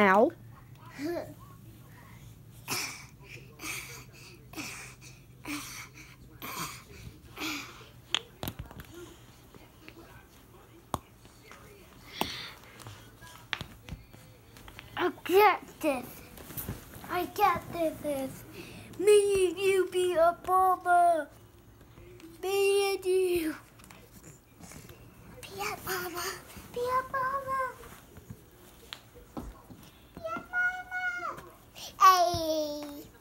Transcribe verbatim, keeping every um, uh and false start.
Ow. I get this. I get this. Me and you be a mama. Me and you. Be a mama. Be a mama. Be a mama. Hey.